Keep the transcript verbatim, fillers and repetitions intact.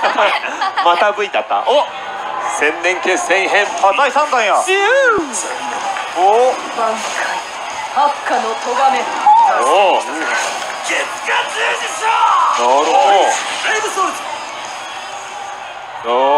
また V だった。お、千年決戦編。 あ、だいさんだんや。おお。 ハッカの咎め。 おお。 月下通じしなるほど。 ブレイブソウルズ。 お